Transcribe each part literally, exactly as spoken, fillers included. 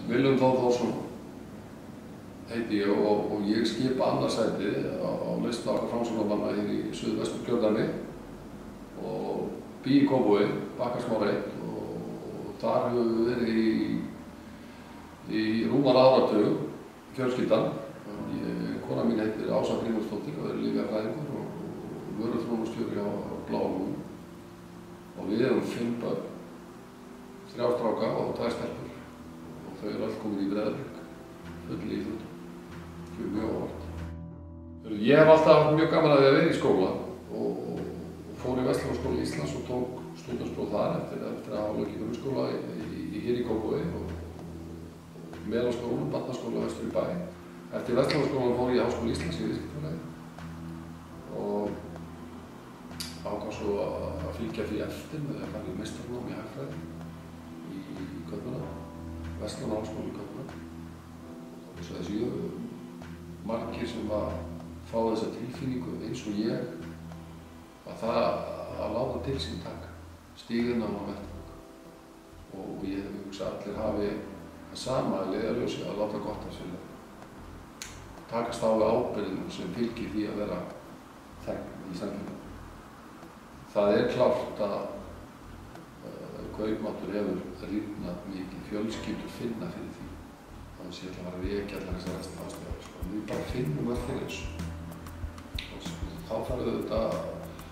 Willum Þór Þórsson heiti ég og, og ég skipa annarsæti á, á lista okkar Framsóknarmanna hér í Suðvesturkjördæmi og bý í Kópavogi, Bakkarsmára eitt og þar höfum við verið í, í rúman áratug, fjölskyldan. Ég, kona mín heitir Ása Grímarsdóttir og er lyfjafræðingur og, og vöruþróunarstjóri á Bláa lóninu og við erum fimm börn, þrjá stráka og tvær stelpur og þau eru öll komin í Breiðablik, full í íþróttum. Mjög óvart. Ég hef alltaf haft mjög gaman að því að vera í skóla og, og, og fór í Verslunarskóla Íslands og tók stúdentspróf þar eftir, eftir að hafa lokið grunnskóla í, í, í hér í Kópavogi og, og meðalskólanum, barnaskóla vestur í bæ. Eftir Verslunarskólanum fór ég í Háskóla Íslands í viðskiptafræði og ákvað svo að, að fylgja því eftir með að fara í meistarnám í hagfræði í, í Kaupmannahöfn, Verslunarháskóla í Kaupmannahöfn. Og svo þessi margir sem að fá þessa tilfinningu eins og ég að það að láta til sín taka, stíginn á vettvang og ég hef hugsað að allir hafi það sama að leiðarljósi að láta gott af sér takast á við ábyrgðina sem fylgir því að vera þegn í samfélaginu. Það er klárt að uh, kaupmáttur hefur rýrnað mikið, fjölskyldur finna fyrir því þannig að ég ætla að fara að vekja allar þessar restina ástæður. Við bara finnum öll fyrir þessu og þá þarf auðvitað að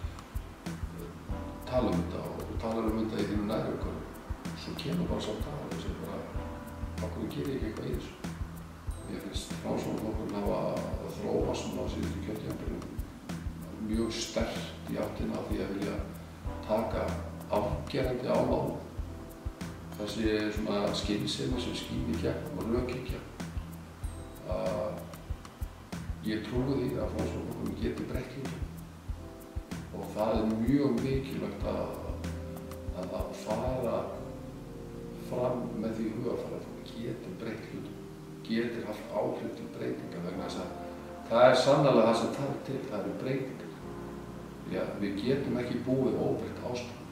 tala um þetta og tala um þetta í þínu nærumhverfi. Svo kemur bara sá dag og þessi bara af hverju gerir ég ekki eitthvað í þessu. Mér finnst Framsóknarflokkurinn hafa að þróa svona á síðustu kjörtímabilinu mjög sterkt í áttina því að vilja taka afgerandi á málum. Þessi svona skynsemi sem skín í gegn og rök í gegn. Ég trúi því að Framsóknarflokkurinn geti breytt hlutum og það er mjög mikilvægt að, að, að fara fram með því hugafæri að fólk getur breytt hlutum, getur haft áhrif til breytinga vegna þess að það er sannarlega það sem þarf til, það eru breytingar. Já, við getum ekki búið óbreytt ástand.